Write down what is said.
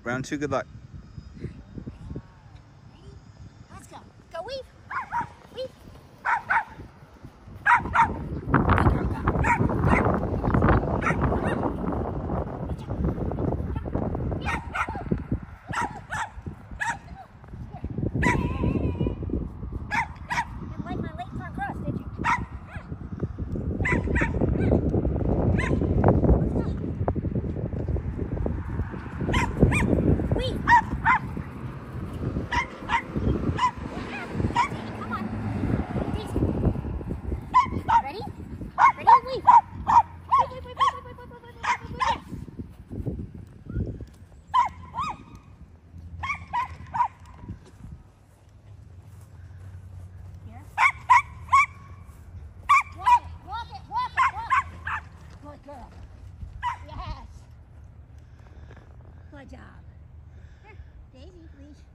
Round 2, good luck. Let's go. Go weave. Weave. Good job. Here, Daisy, please.